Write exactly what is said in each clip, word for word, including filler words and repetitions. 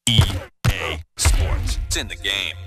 E A Sports. It's in the game.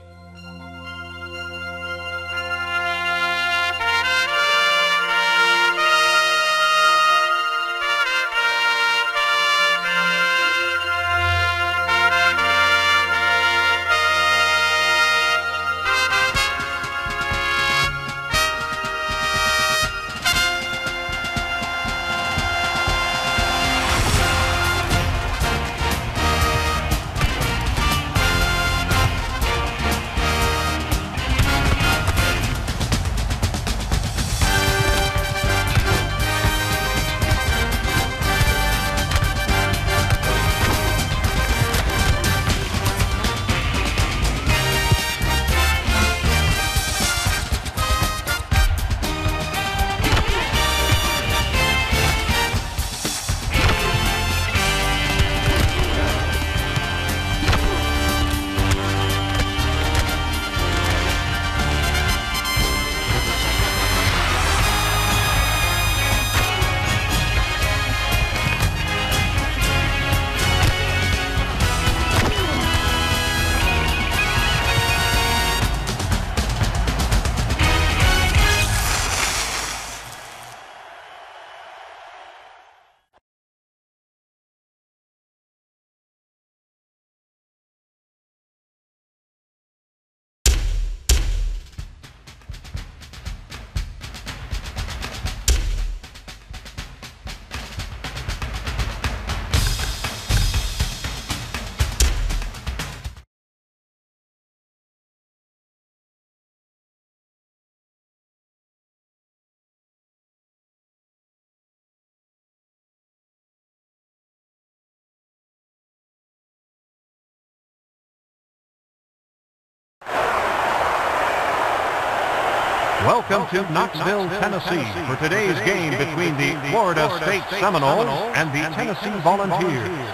Welcome to Knoxville, Tennessee for today's game between the Florida State Seminoles and the Tennessee Volunteers.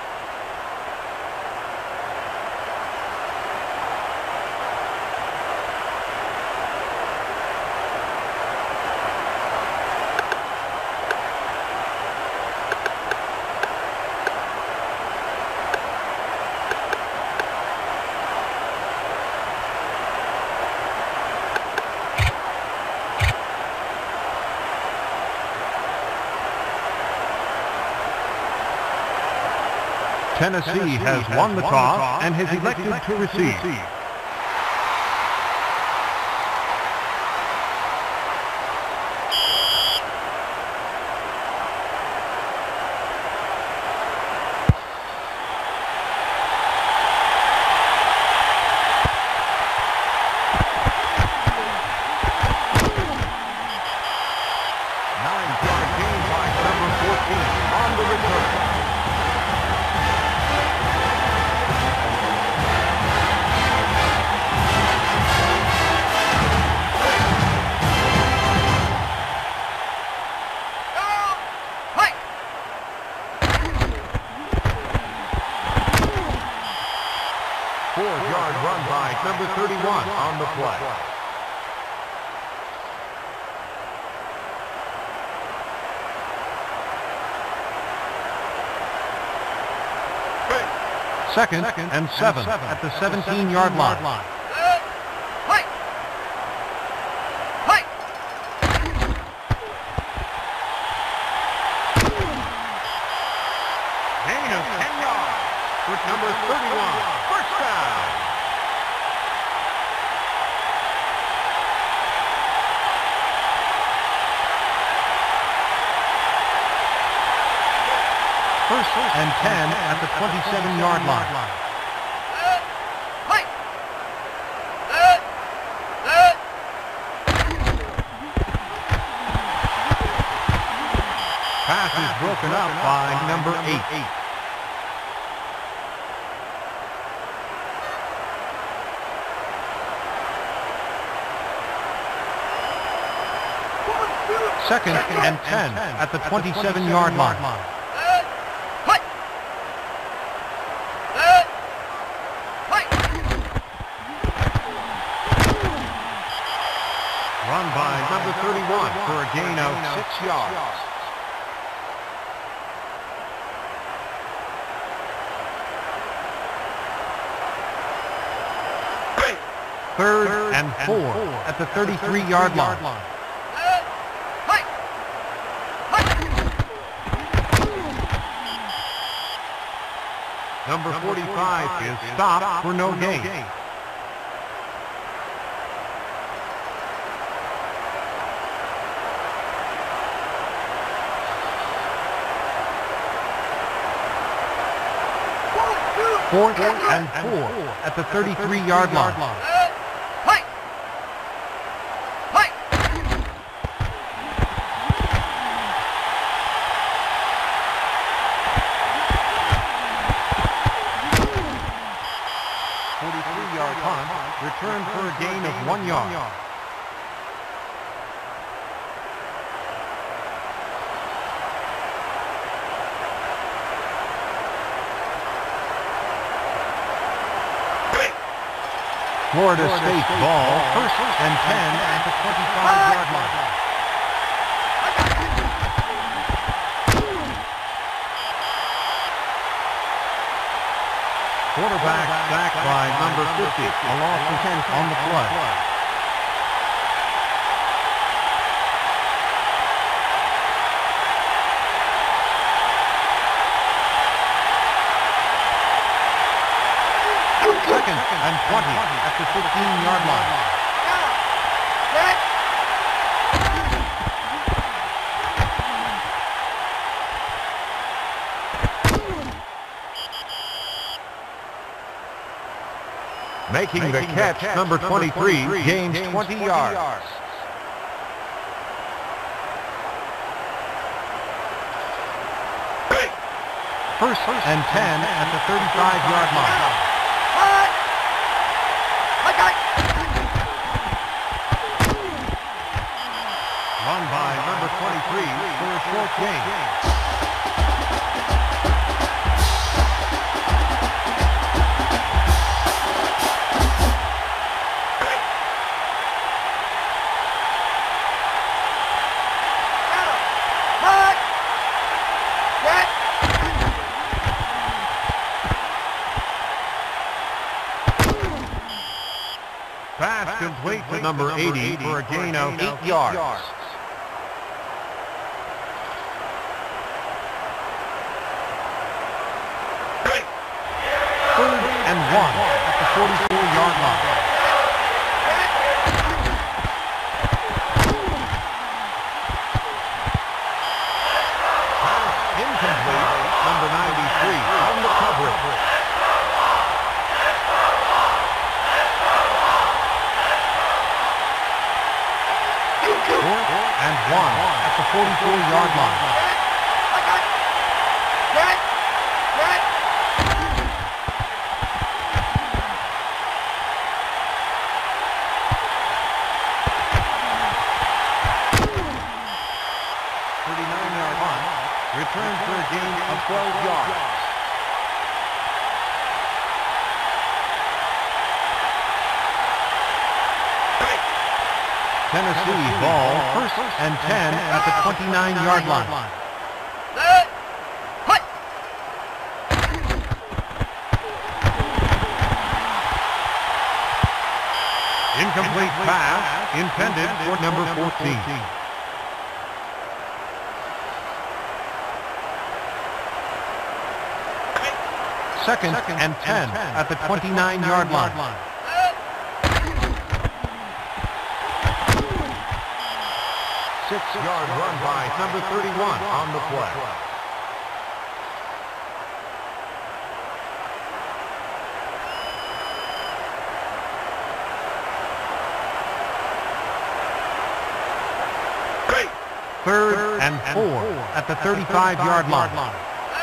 Tennessee has won the toss and has elected to receive. Nine-yard gain by number fourteen on the return. Four-yard run by number thirty-one on the play. Second and seven at the seventeen-yard line. Gain of ten yards with number thirty-one. First down. First and ten at the twenty-seven-yard line. Pass is broken up by number eight. Second and ten at the twenty-seven-yard line. Run by number thirty-one for a gain of six yards. Third and four at the thirty-three-yard line. Number forty-five is stopped for no gain. Fourth and four at the thirty-three-yard line. forty-three-yard punt, returned for a gain of one yard. Florida State ball, first and ten at the twenty-five-yard line. Quarterback sacked by number fifty, a loss of ten on the play. Second and twenty at the fifteen-yard line. Making the catch, number twenty-three, gains twenty yards. First and ten at the thirty-five-yard line. Run by number twenty-three for a short gain. Pass complete to number eighty for a gain of eight yards. Third and one at the forty-four-yard line. Pass incomplete, number ninety-three on the coverage. Fourth and one at the forty-four-yard line. thirty-nine-yard punt, returned for a gain of twelve yards. Tennessee ball, first and ten at the twenty-nine-yard line. Incomplete pass intended for number fourteen. Second and ten at the twenty-nine-yard line. Six-yard run by number thirty-one on the play. Third and four at the thirty-five-yard line.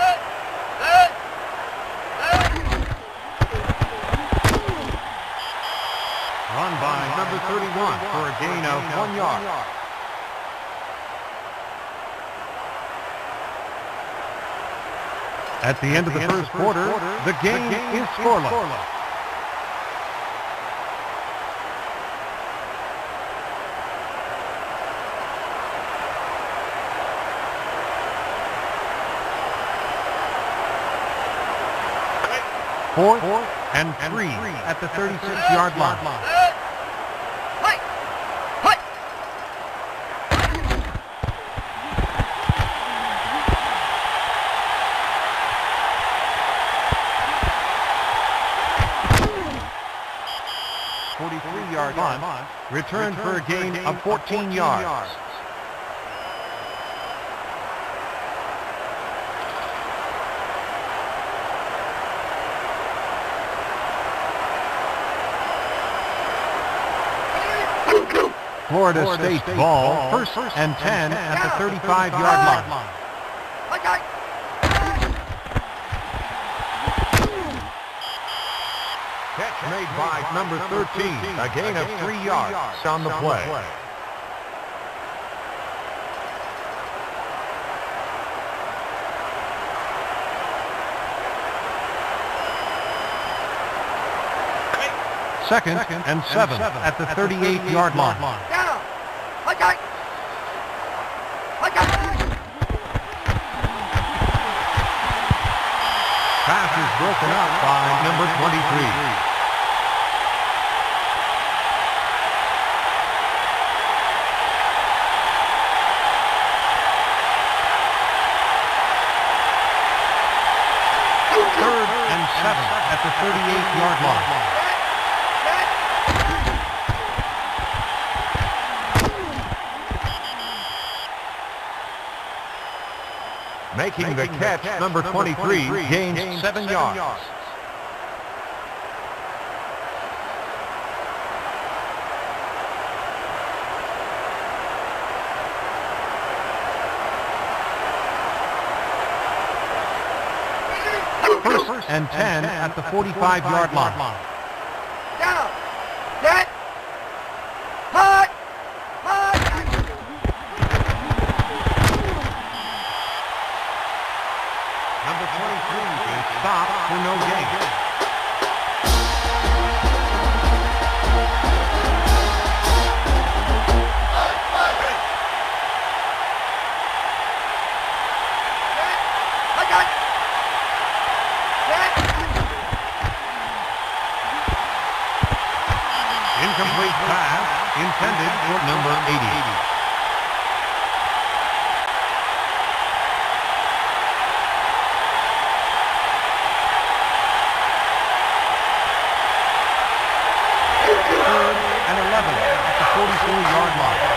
Run by number thirty-one for a gain of one yard. At the end of the first quarter, the game is scoreless. Fourth and three at the thirty-six-yard line. Return for a gain of fourteen yards. Florida State ball, first and ten at the thirty-five yard line. Catch made by number thirteen, a gain of three yards on the play. Second and seven at the thirty-eight yard line. Pass is broken up by number twenty-three. Third and seven at the thirty-eight yard line. Making the catch, number twenty-three, gains seven yards. First and ten at the forty-five yard line. Down, set, hut, hut. Number twenty-three is stopped for no gain. Incomplete pass intended for number eighty. Third and eleven at the forty-four yard line.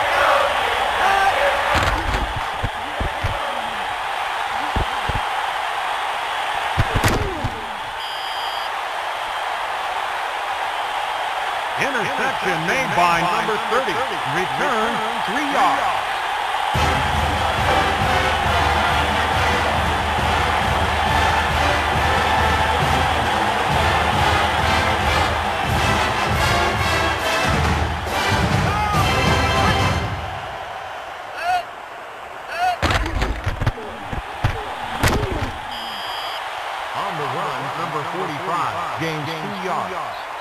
Interception made by number thirty. Return three yards. On the run, number forty-five gains two yards.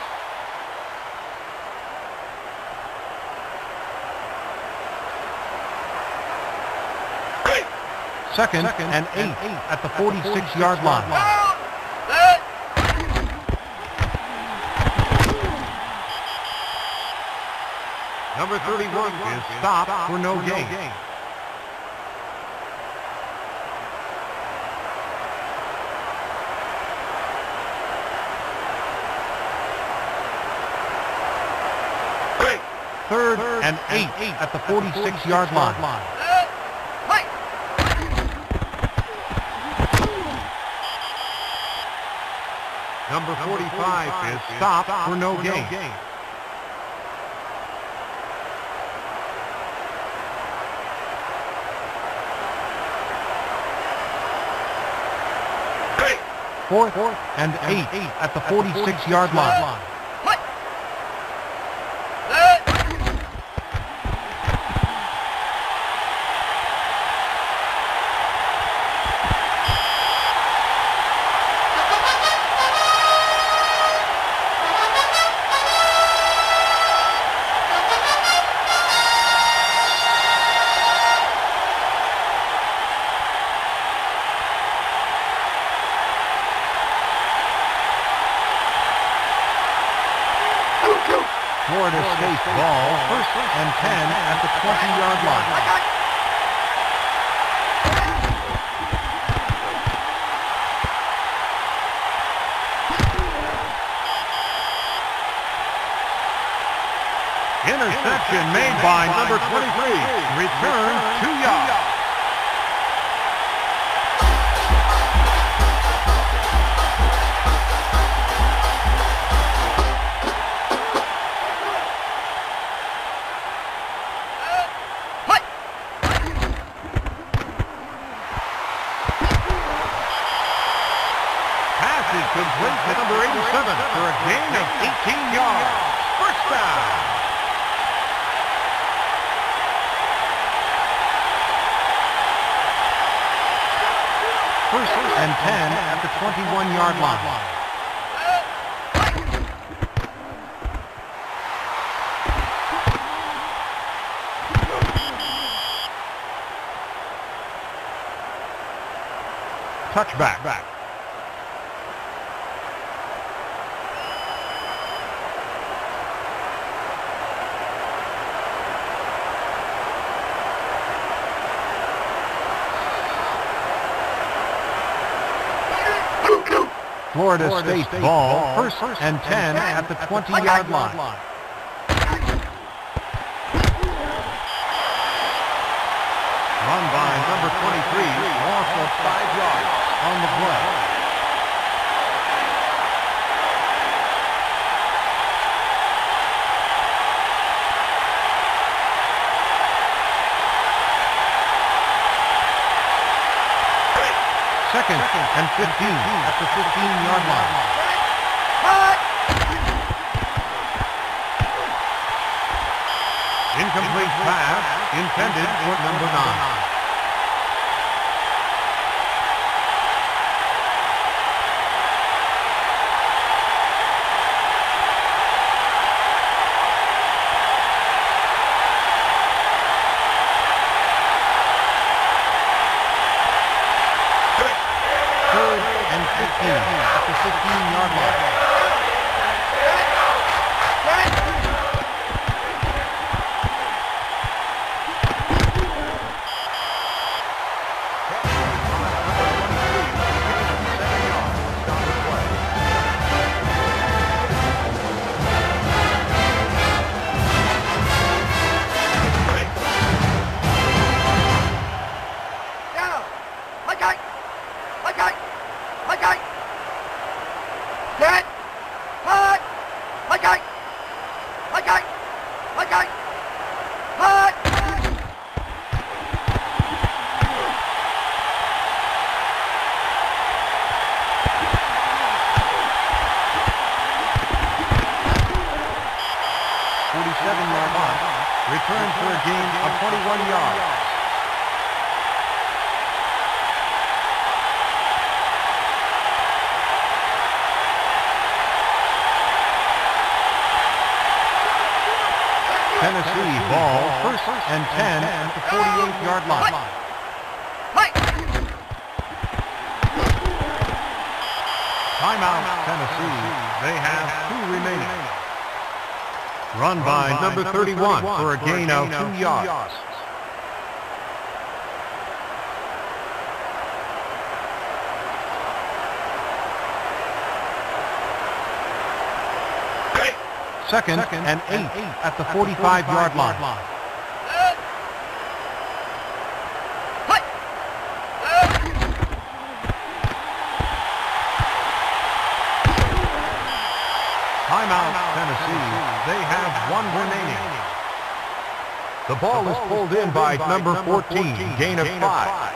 Second and eight at the forty-six yard line. Number thirty-one is stopped for no gain. Third and eight at the forty-six yard line. Number forty-five is stopped for no gain. Fourth and eight at the forty-six yard line. Florida State ball, first and ten at the twenty yard line. Interception made by number twenty-three. Return two yards. Pass is complete to number eighty-seven for a gain of eighteen yards. First down. First and ten at the twenty-one-yard line. Touchback. Back. Florida, Florida State, State ball, ball, first, first and ten at the twenty-yard line. line. Run by number twenty-three, loss of five yards on the play. Second and fifteen at the fifteen-yard line. Incomplete pass intended for number nine. At the fifteen-yard line. forty-seven-yard line. Return for a gain of twenty-one yards. Tennessee ball, first and ten at the forty-eight-yard line. Timeout, Tennessee. They have two remaining. Run by number thirty-one for a gain of two yards. Second and eight at the forty-five-yard line. Timeout, Tennessee. They have one remaining. The ball is pulled in by number fourteen, gain of five.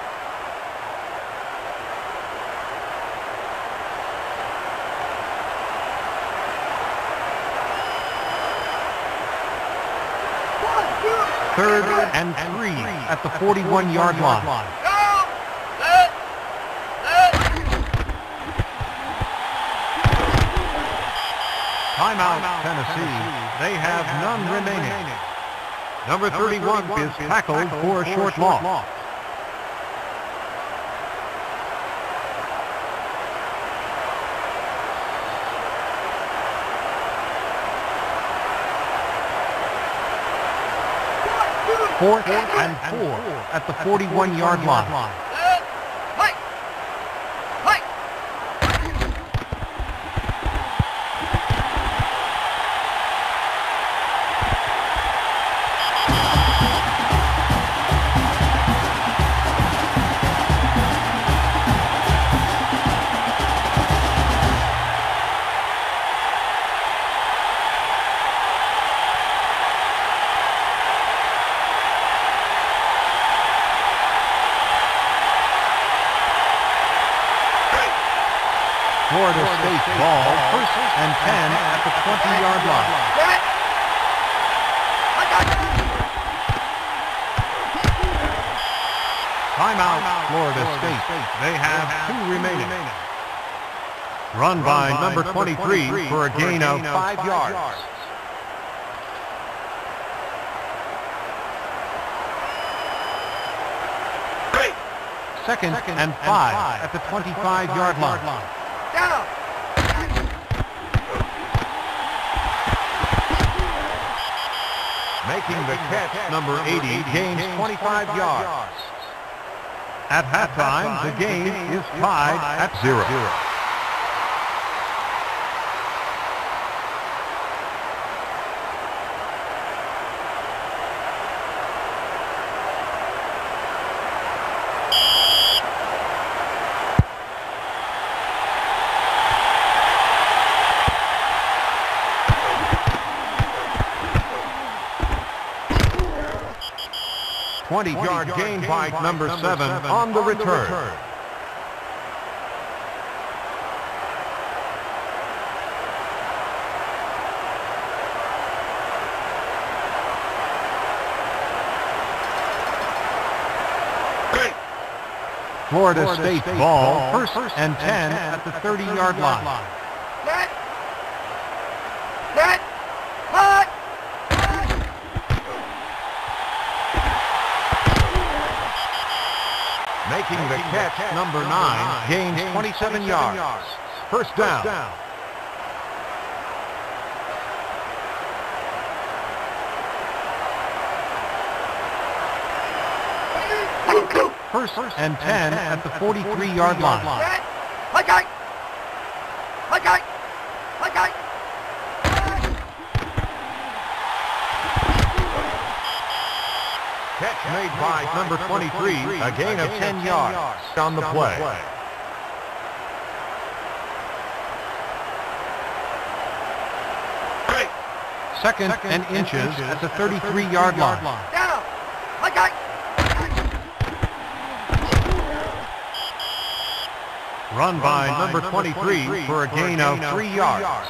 Third and three at the forty-one-yard line. Timeout, Tennessee. They have none remaining. Number thirty-one is tackled for a short loss. Fourth and four at the forty-one-yard line. Florida State ball, first and ten at the twenty-yard line. Set. I got it. Timeout, Florida State. They have two remaining. Run by number twenty-three for a gain of five yards. Second and five at the twenty-five-yard line. Down. Making the catch, number eighty, gains twenty-five yards. At halftime, the game is tied at zero. twenty-yard gain by number seven on the return. Florida State ball, first and ten at the thirty-yard line. Set. Set. Hot. Making the catch, number nine, gains twenty-seven yards. First down. First and ten at the forty-three-yard line. Set. I got it. I got it. I got it. Catch made by number twenty-three, a gain of ten yards on the play. Second and inches at the thirty-three-yard line. Down. I got it. Run by number twenty-three for a gain of three yards.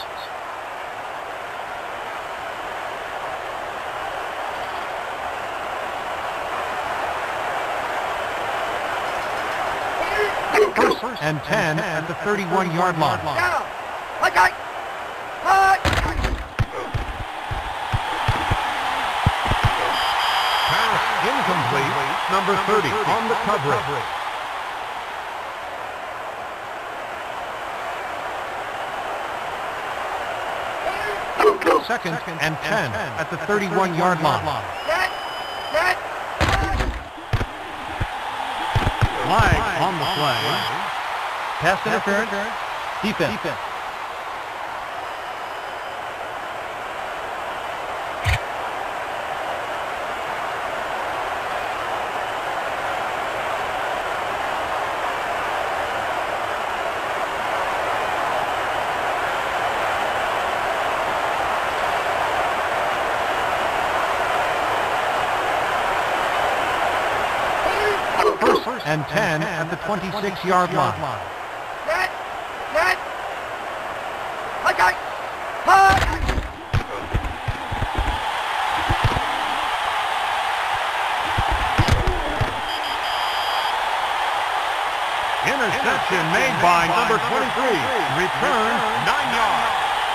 First and ten at the thirty-one-yard line. Down. I got it. Hot. Pass incomplete. Number thirty on the coverage. Second and ten at the thirty-one-yard line. Set. Set. Flag on the play. Pass interference. Defense. First and ten at the twenty-six-yard line. Set. Set. I got it. Hot. Interception made by number twenty-three. Return nine yards.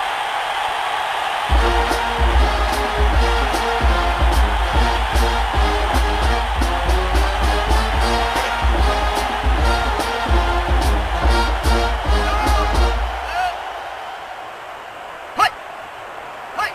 Hot. Hot.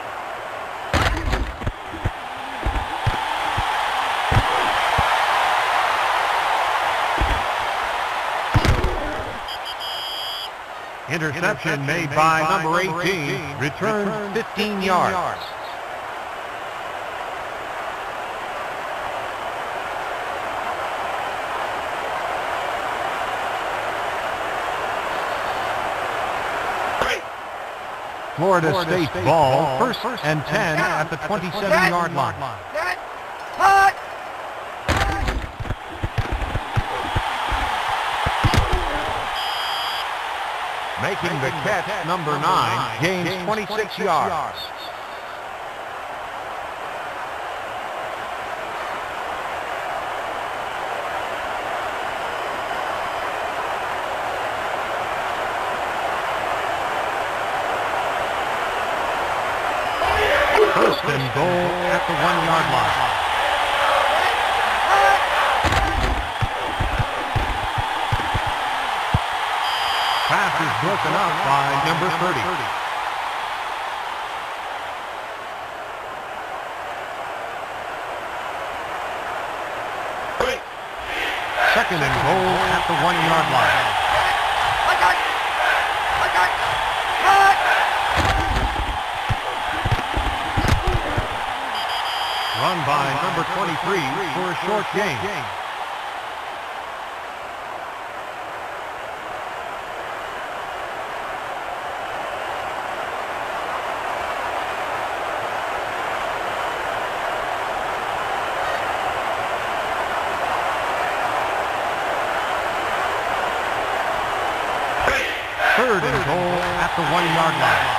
Interception made by number eighteen. Return fifteen yards. Florida State ball, first and ten at the twenty-seven-yard line. Set. Hot. Making the catch, number nine, gains twenty-six yards. First and goal at the one-yard line. Pass is broken up by number thirty. Second and goal at the one-yard line. Run by number twenty-three for a short gain. Third and goal at the one-yard line.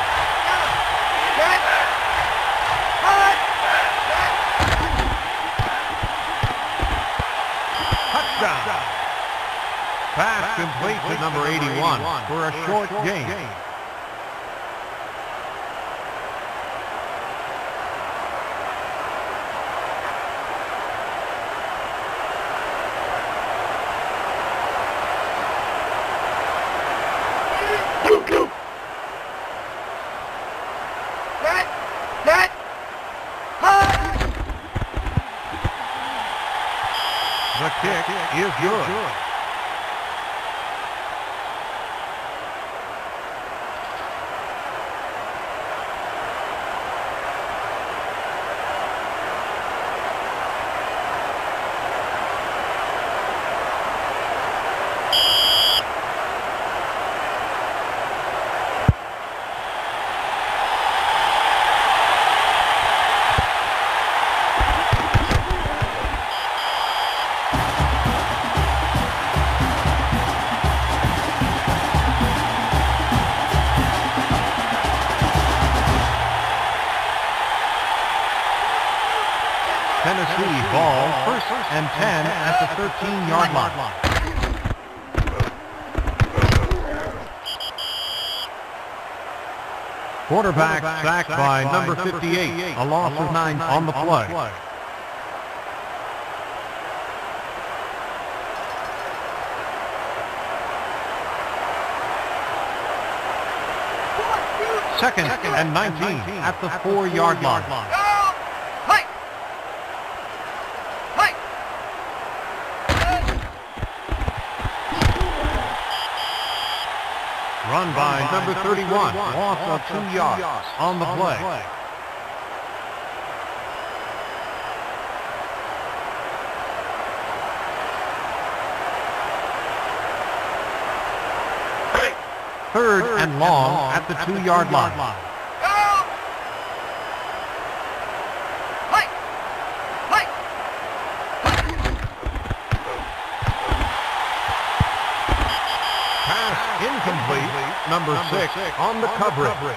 Touchdown. Pass complete to number eighty-one for a short gain. The kick is good. Tennessee ball, first and ten at the thirteen-yard line. Quarterback sacked by number fifty-eight, a loss of nine on the play. Second and nineteen at the four-yard line. Run by number thirty-one, loss of two yards on the play. Third and long at the two-yard line. Incomplete, number six on the coverage.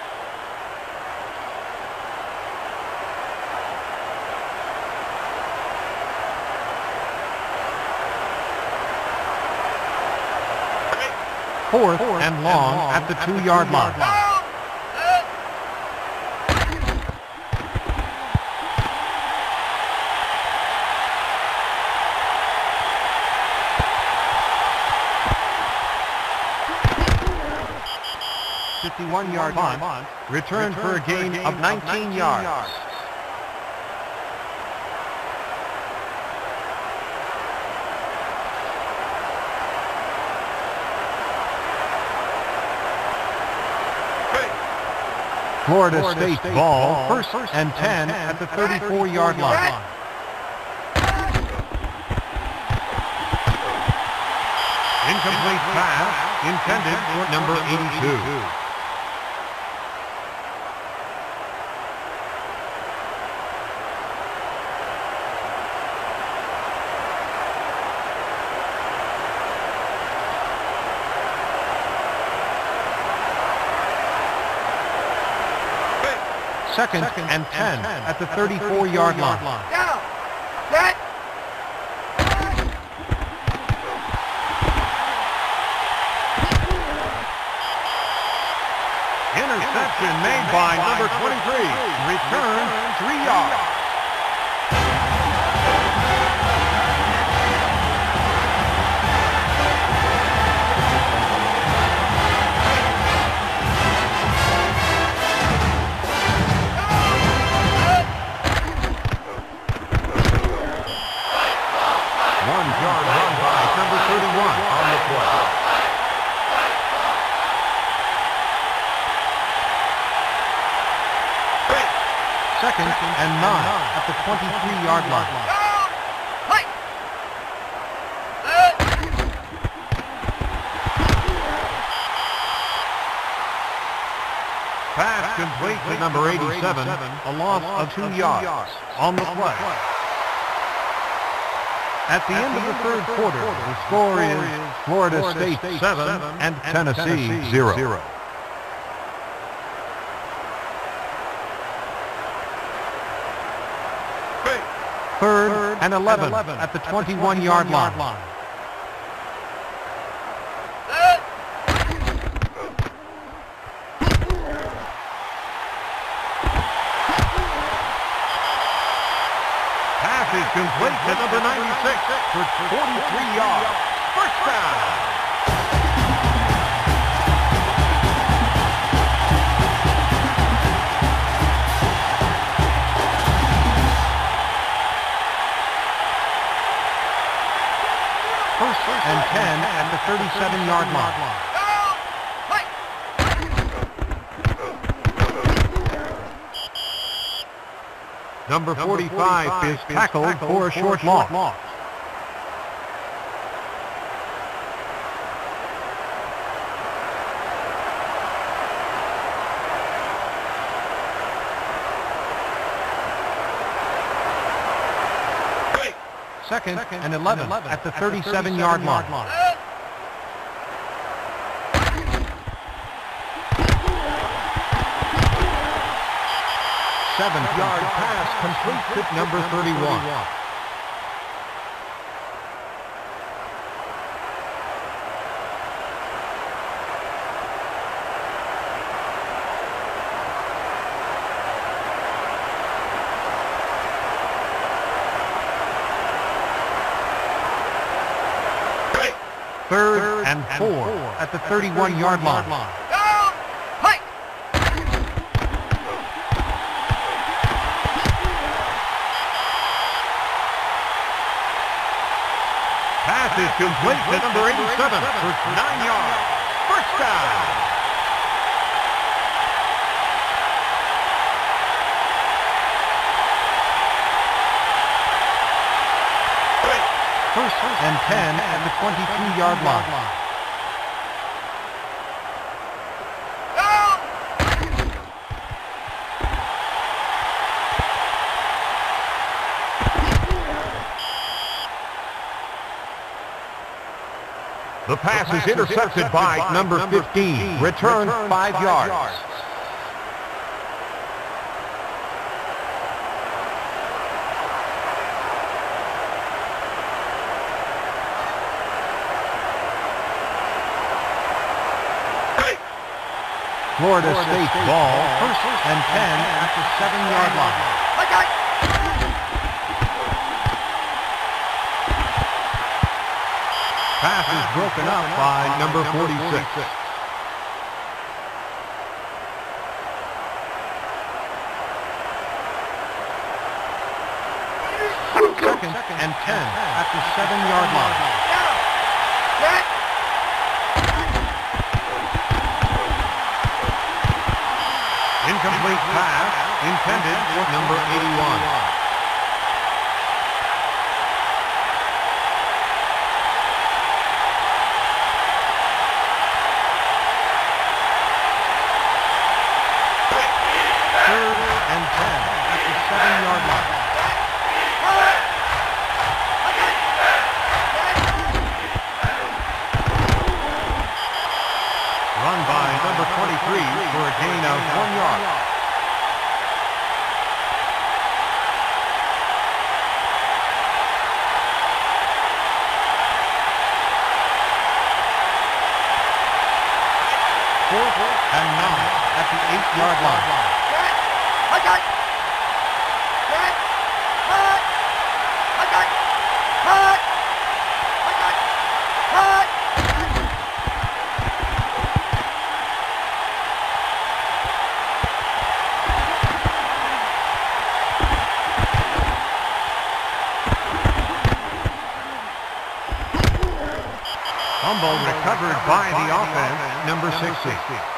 Fourth and long at the two-yard line. fifty-one-yard punt, returned for a gain of nineteen yards. Florida State ball, first and ten at the thirty-four-yard line. Incomplete pass intended for number eighty-two. Second and ten at the thirty-four-yard line. Down. Set. Interception made by number twenty-three. Return three yards. One yard run by number thirty-one on the play. Second and nine at the twenty-three-yard line. Pass complete to number eighty-seven, a loss of two yards on the play. At the end of the third quarter, the score is Florida State seven and Tennessee zero. Third and eleven at the twenty-one-yard line. Pass is complete to number ninety-six for forty-three yards. First down. First and ten at the thirty-seven-yard line. Number forty-five is tackled for a short loss. Second and eleven at the thirty-seven-yard line. Seventh-yard pass complete to number thirty-one. Third and four at the thirty-one-yard line. Pass is complete to number eighty-seven for nine yards. First down. First and ten at the twenty-two-yard line. The pass is intercepted by number fifteen. Return five yards. Florida State ball, first and ten at the seven-yard line. Pass is broken up by number forty-six. Second and ten at the seven-yard line. Incomplete pass intended for number eighty-one. Third and ten at the seven-yard line. Run by number twenty-three for a gain of one yard. Fourth and nine at the eight-yard line. Okay. Set. Cut. Okay. Cut. Okay. Cut. Fumble recovered by the offense, number sixty.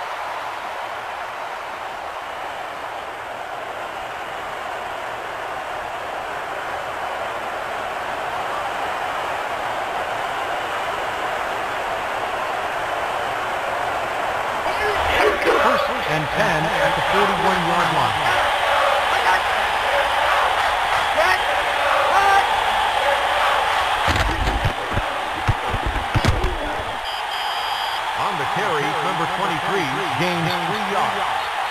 First and ten at the forty-one-yard line. Okay. Set. Cut. On the carry, number twenty-three gains three yards.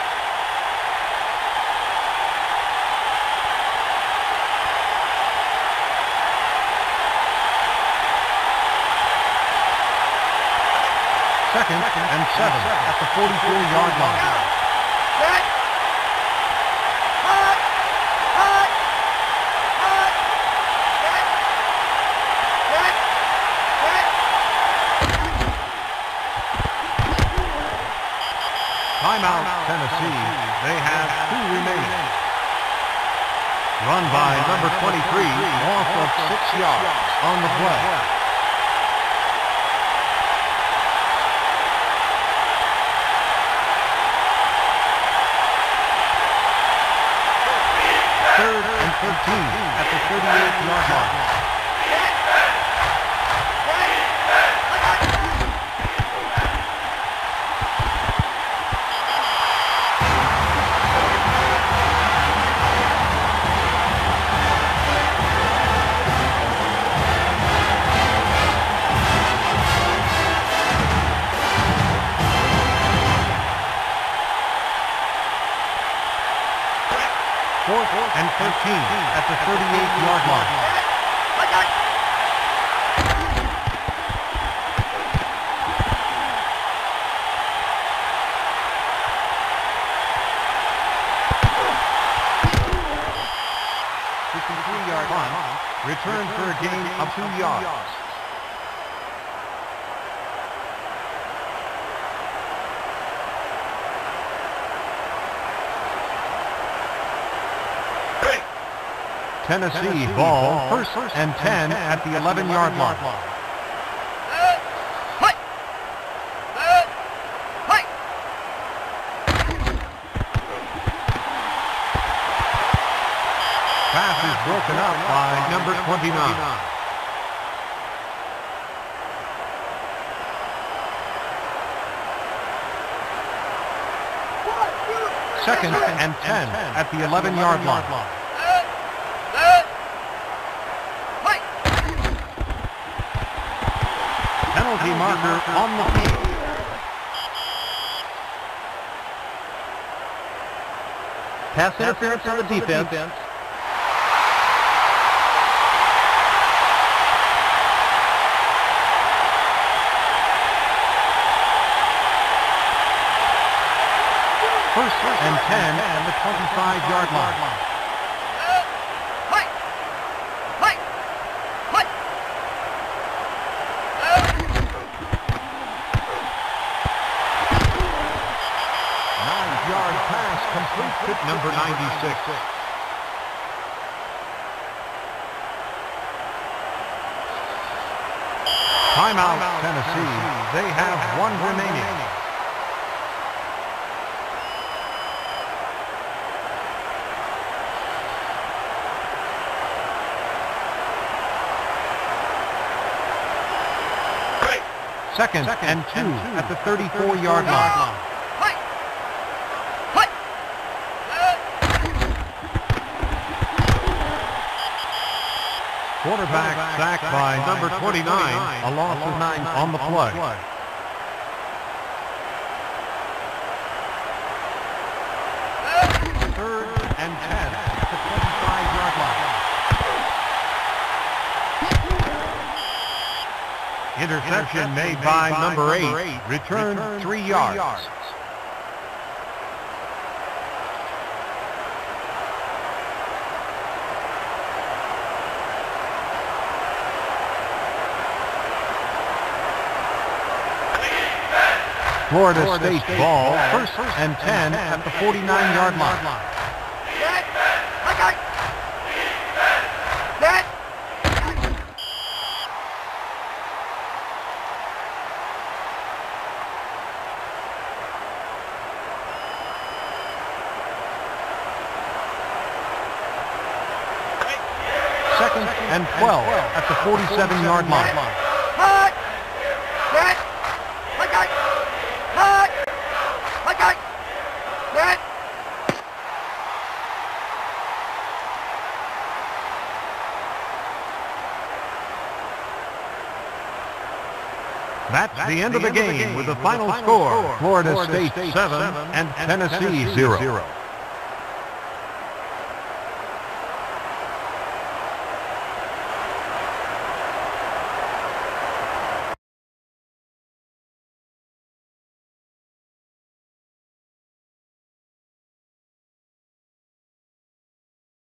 Second and seven at the forty-four-yard line. Set. Cut. Cut. Cut. Set. Set. Set. Timeout, Tennessee. They have two remaining. Run by number twenty-three, off of six yards on the play. Third and thirteen at the thirty-eight-yard line. Fourth and thirteen at the thirty-eight-yard line. fifty-three-yard line. Return for a gain of two yards. Tennessee ball, first and ten at the eleven-yard line. Pass is broken up by number twenty-nine. Second and ten at the eleven-yard line. Penalty marker on the field. Pass interference on the defense. First and ten at the twenty-five-yard line. Nine-yard pass complete to number ninety-six. Timeout, Tennessee. They have one remaining. Second and two at the thirty-four-yard line. Quarterback sacked by number twenty-nine, a loss of nine on the play. Third and ten at the twenty-five-yard line. Interception made by number eight. Return three yards. Florida, Florida State, State ball, ball, first, first and ten, ten at the forty-nine yard line. Set. Okay. Set. Second and twelve at the forty-seven yard line. Hut. Set. Okay. Hut. Okay. Set. That's, That's the end, the of, the end of the game with the final, final score, Florida, Florida State, State seven and Tennessee zero.